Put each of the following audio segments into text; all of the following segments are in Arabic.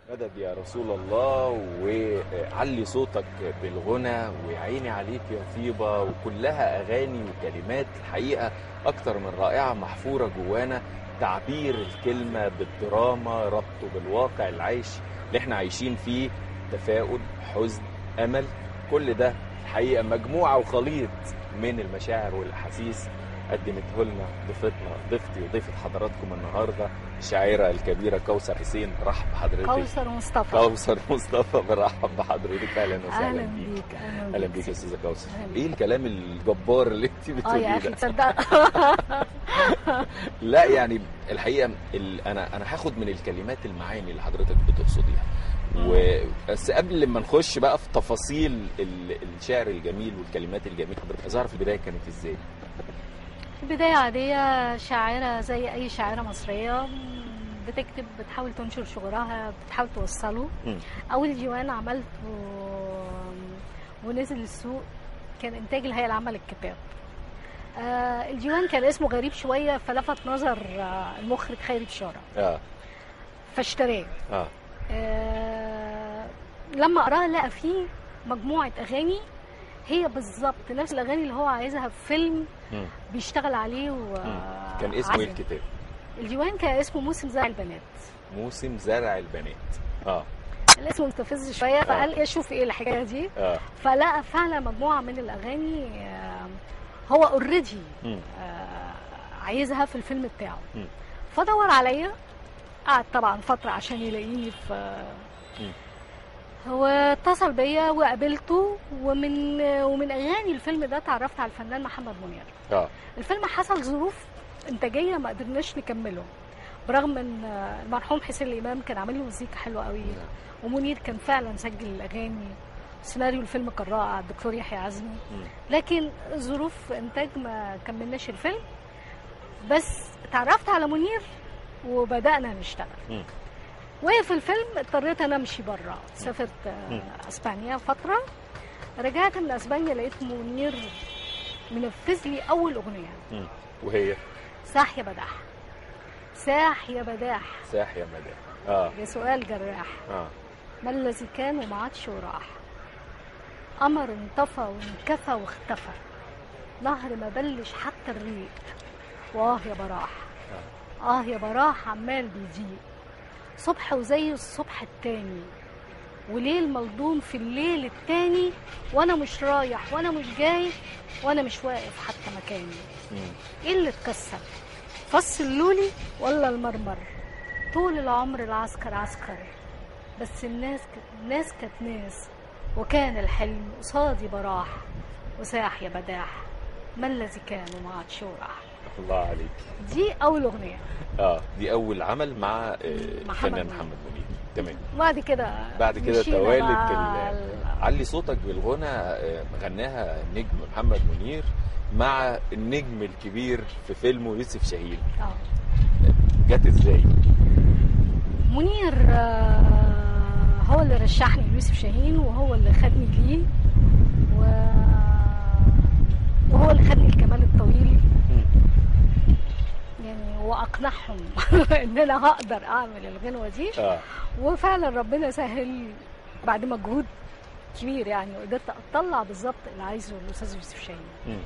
مدد يا رسول الله، وعلي صوتك بالغنى، وعيني عليك يا طيبة، وكلها أغاني وكلمات الحقيقة أكتر من رائعة محفورة جوانا. تعبير الكلمة بالدراما، ربطه بالواقع العيش اللي احنا عايشين فيه، تفاؤل، حزن، أمل، كل ده الحقيقة مجموعة وخليط من المشاعر والأحاسيس قدمته لنا ضيفتي وضيفة حضراتكم النهارده الشاعرة الكبيرة كوثر حسين. برحب بحضرتك. كوثر مصطفى برحب بحضرتك. اهلا وسهلا بيك. اهلا بيك يا استاذة كوثر. ايه الكلام الجبار اللي انت بتقوليه ده؟ يا اخي تصدق. لا يعني الحقيقة انا هاخد من الكلمات المعاني اللي حضرتك بتقصديها، بس قبل ما نخش بقى في تفاصيل الشعر الجميل والكلمات الجميلة، حضرتك عايز اعرف البداية كانت ازاي؟ بداية عادية، شاعرة زي أي شاعرة مصرية بتكتب، بتحاول تنشر شعورها، بتحاول توصله. أول ديوان عملته ونزل السوق كان إنتاج الهيئة العامة للكتاب. الديوان كان اسمه غريب شوية، فلفت نظر المخرج خيري بشارة فاشتراه. لما قراه لقى فيه مجموعة أغاني هي بالظبط نفس الأغاني اللي هو عايزها في فيلم بيشتغل عليه. كان اسمه ايه الكتاب؟ الديوان كان اسمه موسم زرع البنات. موسم زرع البنات. الاسم مستفز شويه، فقال اشوف ايه الحكايه دي. فلقى فعلا مجموعه من الاغاني هو اوريدي عايزها في الفيلم بتاعه. فدور عليا، قعد طبعا فتره عشان يلاقيني في هو اتصل بيا وقابلته، ومن اغاني الفيلم ده اتعرفت على الفنان محمد منير. الفيلم حصل ظروف انتاجيه ما قدرناش نكمله، برغم ان المرحوم حسين الامام كان عامل له مزيكا حلوه قوي، ومنير كان فعلا سجل الاغاني. سيناريو الفيلم كان رائع، الدكتور يحيى عزمي، لكن ظروف انتاج ما كملناش الفيلم. بس اتعرفت على منير وبدانا نشتغل. وفي الفيلم اضطريت انا امشي بره، سافرت اسبانيا فتره. رجعت من اسبانيا لقيت منير منفذ لي اول اغنيه، وهي ساح يا بداح. ساح يا بداح، ساح يا بداح. ده سؤال جراح. ما الذي كان وما عادش وراح، قمر انطفى وانكفى واختفى، نهر ما بلش حتى الريق، واه يا براح. يا براح عمال بيضيق، صبح وزي الصبح التاني، وليل ملضوم في الليل التاني، وانا مش رايح وانا مش جاي وانا مش واقف حتى مكاني. ايه اللي اتكسر، فص اللولي ولا المرمر؟ طول العمر العسكر عسكر، بس الناس كانت ناس، وكان الحلم قصادي براح، وساح يا بداح، ما الذي كان وما عادش وراح. الله عليك. دي اول اغنيه. دي اول عمل مع الفنان محمد منير. تمام. بعد كده توالت علي صوتك بالغنى، غناها النجم محمد منير مع النجم الكبير في فيلمه يوسف شاهين. جت ازاي؟ منير هو اللي رشحني ليوسف شاهين، وهو اللي خدني ليه، وهو اللي خدني الكمال الطويل يعني، واقنعهم ان انا هقدر اعمل الغنوه دي. وفعلا ربنا سهل بعد مجهود كبير يعني، وقدرت اطلع بالظبط اللي عايزه الاستاذ يوسف شاهين.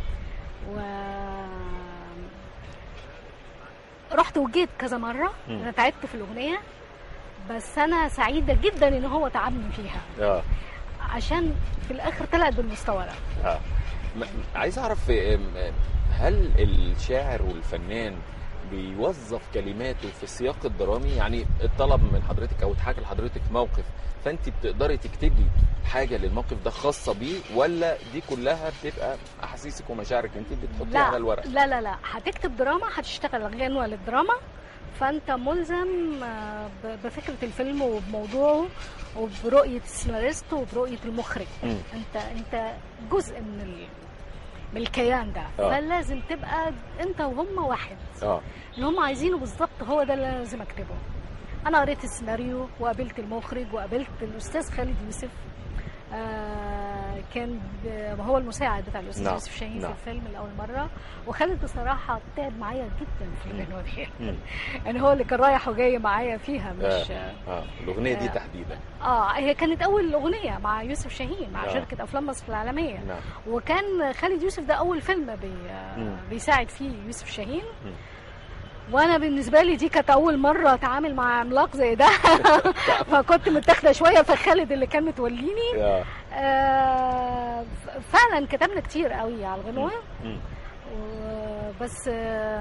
رحت وجيت كذا مره. انا تعبت في الاغنيه، بس انا سعيده جدا ان هو تعبني فيها. عشان في الاخر طلعت بالمستوى ده. عايز اعرف، هل الشاعر والفنان بيوظف كلماته في السياق الدرامي؟ يعني الطلب من حضرتك او اتحكى لحضرتك موقف، فانت بتقدري تكتبي حاجه للموقف ده خاصه بيه، ولا دي كلها بتبقى احاسيسك ومشاعرك انت بتحطيها على الورق؟ لا، هتكتب دراما، هتشتغل غنوه للدراما، فانت ملزم بفكره الفيلم وبموضوعه وبرؤيه السيناريست وبرؤيه المخرج. انت جزء من الكيان ده. فلازم تبقى انت وهم واحد. اللي هم عايزينه بالظبط هو ده اللي انا لازم اكتبه. انا قريت السيناريو وقابلت المخرج وقابلت الاستاذ خالد يوسف، كان هو المساعد بتاع الاستاذ يوسف شاهين في الفيلم لاول مره. وخالد بصراحه تعب معايا جدا في الغنوه دي يعني هو اللي كان رايح وجاي معايا فيها مش الاغنيه دي تحديدا. هي كانت اول اغنيه مع يوسف شاهين مع شركه افلام مصر العالميه. وكان خالد يوسف ده اول فيلم بيساعد فيه يوسف شاهين. وانا بالنسبه لي دي كانت اول مره اتعامل مع عملاق زي ده فكنت متاخده شويه، فخالد اللي كان متوليني. فعلا كتبنا كتير قوي على الغنوه بس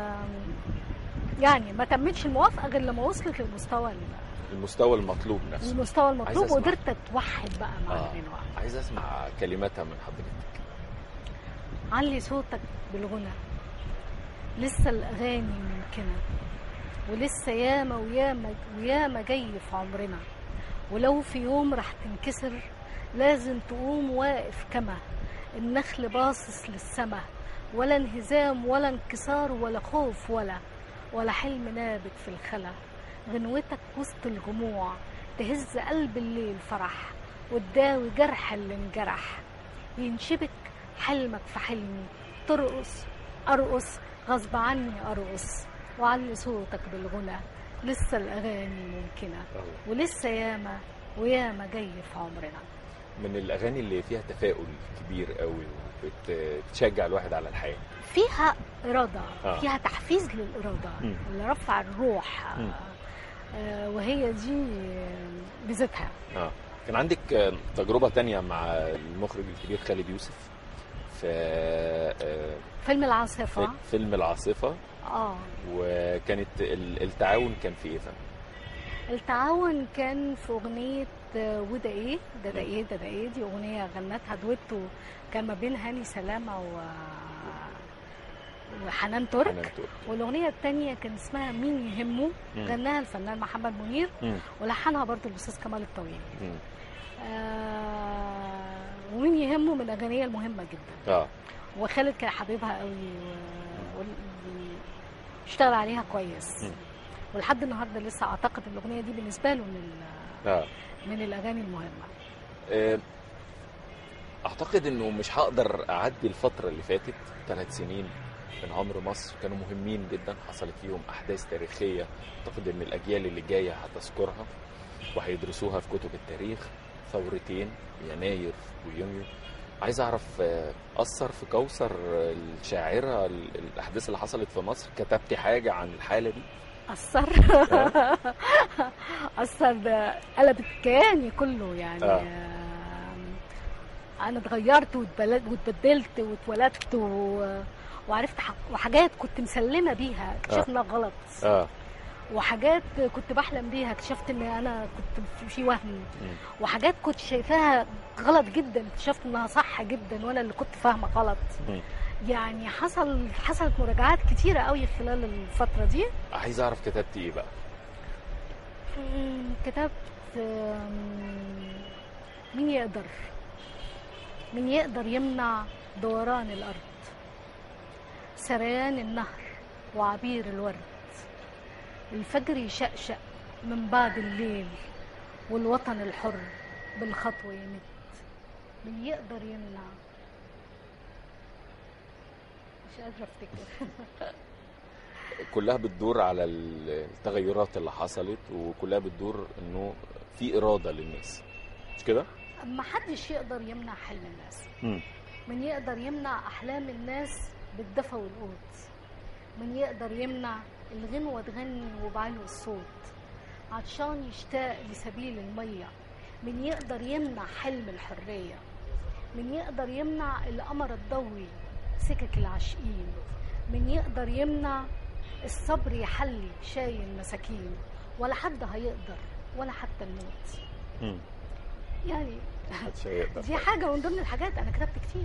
يعني ما تمتش الموافقه غير لما وصلت المستوى المطلوب نفسه، المستوى المطلوب، وقدرت اتوحد بقى مع الغنوه. عايز اسمع كلماتها من حضرتك. علي صوتك بالغنى، لسه الأغاني ممكنة، ولسه ياما وياما وياما جاي في عمرنا، ولو في يوم رح تنكسر لازم تقوم واقف كما النخل باصص للسما، ولا انهزام ولا انكسار ولا خوف ولا حلم نابت في الخلا. غنوتك وسط الجموع تهز قلب الليل فرح، وتداوي جرح اللي انجرح، ينشبك حلمك في حلمي، ترقص أرقص غصب عني أرقص، وعلي صوتك بالغنى، لسه الأغاني ممكنة، ولسه ياما وياما جاي في عمرنا. من الأغاني اللي فيها تفاؤل كبير قوي وبتشجع الواحد على الحياة، فيها إرادة، فيها تحفيز للإرادة اللي رفع الروح. وهي دي بذاتها. كان عندك تجربة تانية مع المخرج الكبير خالد يوسف في فيلم العاصفة. فيلم العاصفة. وكانت التعاون كان في ايه فهم؟ التعاون كان في اغنية وده ايه ده ايه ده ايه. دي اغنية غنتها دويتو كان ما بين هاني سلامة وحنان ترك. والاغنية الثانية كان اسمها مين يهمه، غناها الفنان محمد منير ولحنها برضو الاستاذ كمال الطويل. ومين يهمه من الاغنية المهمة جدا. وخالد كان حبيبها قوي واشتغل عليها كويس. ولحد النهارده لسه اعتقد الاغنيه دي بالنسبه له من الاغاني المهمه. اعتقد انه مش هقدر اعدي الفتره اللي فاتت 3 سنين من عمر مصر كانوا مهمين جدا، حصلت فيهم احداث تاريخيه اعتقد ان الاجيال اللي جايه هتذكرها وهيدرسوها في كتب التاريخ. ثورتين يناير ويونيو. عايز اعرف اثر في كوثر الشاعره الاحداث اللي حصلت في مصر، كتبتي حاجه عن الحاله دي؟ اثر قلبت كياني كله يعني. انا اتغيرت واتبدلت واتولدت وعرفت وحاجات كنت مسلمه بيها اكتشفت انها غلط. وحاجات كنت بحلم بيها اكتشفت ان انا كنت في وهم. وحاجات كنت شايفاها غلط جدا اكتشفت انها صح جدا وانا اللي كنت فاهمه غلط. يعني حصلت مراجعات كتيره قوي خلال الفتره دي. عايز اعرف كتبتي ايه بقى؟ كتبت مين يقدر يمنع دوران الارض، سريان النهر وعبير الورد، الفجر يشقشق من بعد الليل، والوطن الحر بالخطوة يمد، من يقدر يمنع. مش قادرة افتكر. كلها بتدور على التغيرات اللي حصلت، وكلها بتدور انه في إرادة للناس، مش كده؟ ما حدش يقدر يمنع حلم الناس. من يقدر يمنع أحلام الناس بالدفى والقوت، من يقدر يمنع الغنوة تغني وبعلو الصوت، عطشان يشتاق لسبيل المية، من يقدر يمنع حلم الحرية، من يقدر يمنع القمر الضوي سكك العاشقين، من يقدر يمنع الصبر يحلي شاي المساكين، ولا حد هيقدر ولا حتى الموت. يعني دي حاجة من ضمن الحاجات أنا كتبت كتير.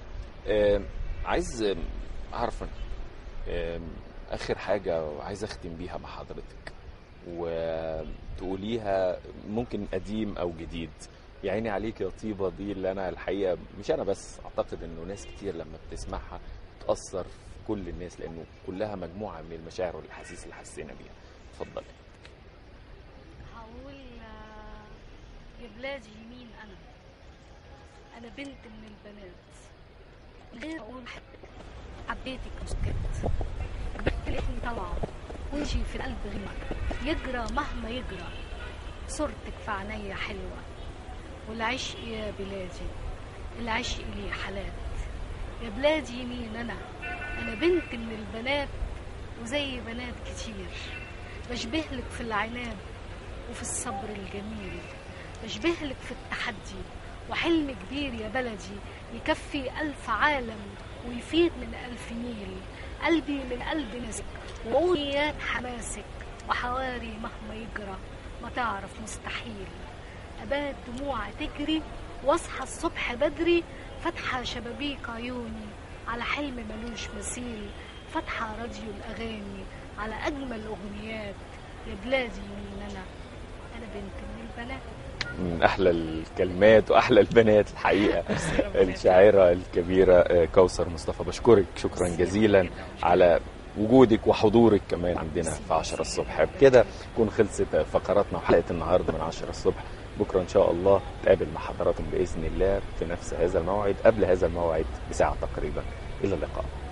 عايز أعرف آخر حاجة وعايز أختم بيها مع حضرتك وتقوليها، ممكن قديم أو جديد. يا عيني عليك يا طيبة دي اللي أنا الحقيقة مش أنا بس، أعتقد إنه ناس كتير لما بتسمعها تأثر في كل الناس، لأنه كلها مجموعة من المشاعر والأحاسيس اللي حسينا بيها. اتفضلي. هقول يا بلادي مين أنا، أنا بنت من البنات، غير أقول حبيتك وسكت، لقيتني طالعة وجهي في القلب غمق، يجرى مهما يجرى، صورتك في عينيا حلوة، والعشق يا بلادي العشق لي حالات، يا بلادي مين أنا بنت من البنات وزي بنات كتير، بشبهلك في العناد وفي الصبر الجميل، بشبهلك في التحدي وحلم كبير يا بلدي يكفي 1000 عالم ويفيد من 1000 نيل، قلبي من قلب ناسك وقوليات حماسك، وحواري مهما يجرى ما تعرف مستحيل، أبات دموع تجري واصحى الصبح بدري، فاتحة شبابيك عيوني على حلم ملوش مثيل، فاتحة راديو الأغاني على أجمل أغنيات، يا بلادي مين أنا بنت من البنات. من احلى الكلمات واحلى البنات الحقيقه الشاعره الكبيره كوثر مصطفى. بشكرك شكرا جزيلا على وجودك وحضورك كمان عندنا في 10 الصبح. بكده تكون خلصت فقراتنا وحلقه النهارده من 10 الصبح. بكره ان شاء الله نتقابل مع حضراتكم باذن الله في نفس هذا الموعد، قبل هذا الموعد بساعه تقريبا. الى اللقاء.